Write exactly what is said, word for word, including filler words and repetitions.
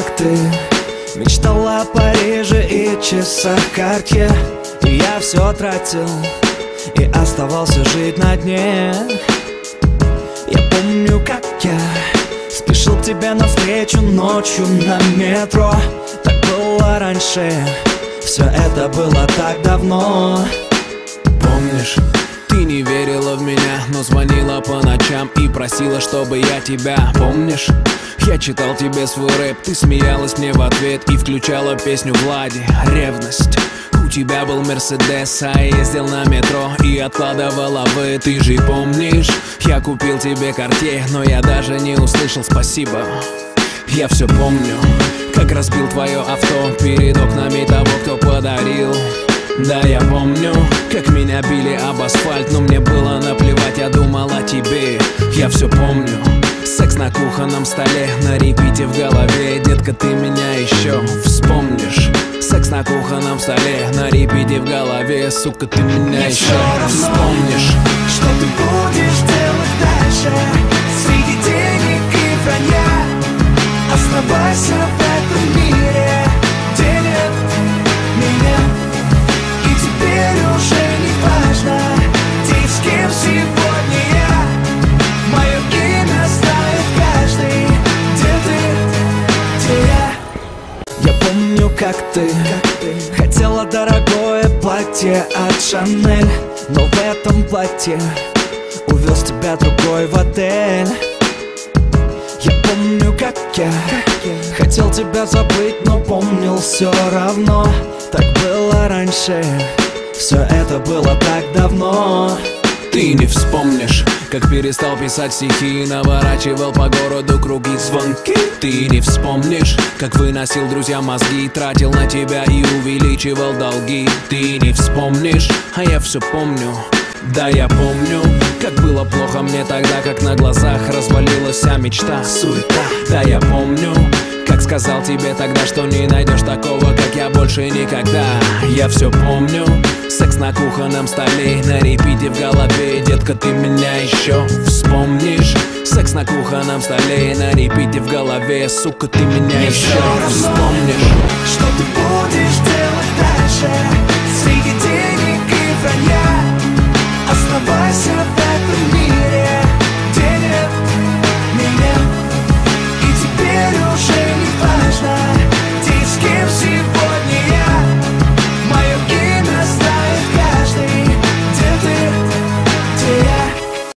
как ты мечтала о Париже и часах Cartier. И я все тратил и оставался жить на дне. Я помню, как я спешил к тебе навстречу ночью на метро. Так было раньше, все это было так давно. Помнишь, ты не верила в меня, но звонила по ночам и просила, чтобы я тебя. Помнишь, я читал тебе свой рэп, ты смеялась мне в ответ и включала песню Влади «Ревность». У тебя был Мерседес, а я ездил на метро и откладывала вы. Ты же помнишь, я купил тебе Cartier, но я даже не услышал спасибо. Я все помню, как разбил твое авто перед окнами того, кто подарил. Да, я помню, как меня били об асфальт, но мне было наплевать, я думал о тебе. Я все помню, секс на кухонном столе, на репите в голове. Детка, ты меня еще вспомнишь. Секс на кухонном столе, на репите в голове. Сука, ты меня еще вспомнишь. Что ты будешь делать дальше среди денег и вранья? Оставайся в этом мире, где нет меня. И теперь уже не важно, где и с кем сегодня я. Мое имя знает каждый, где ты, где я. Я помню, как ты, как ты хотела дорогое платье от Шанель, но в этом платье увез тебя другой в отель. Я помню, как я, как я хотел тебя забыть, но помнил все равно. Так было раньше, все это было так давно. Ты не вспомнишь, как перестал писать стихи и наворачивал по городу круги звонки. Ты не вспомнишь, как выносил друзьям мозги, тратил на тебя и увеличивал долги. Ты не вспомнишь, а я все помню. Да, я помню, как было плохо мне тогда, как на глазах развалилась вся мечта, суета. Да, я помню, как сказал тебе тогда, что не найдешь такого, как я, больше никогда. Я все помню, секс на кухонном столе, на репите в голове. Детка, ты меня еще вспомнишь. Секс на кухонном столе, на репите в голове. Сука, ты меня Мне еще равно, вспомнишь. что ты будешь делать дальше среди денег и вранья. Оставайся в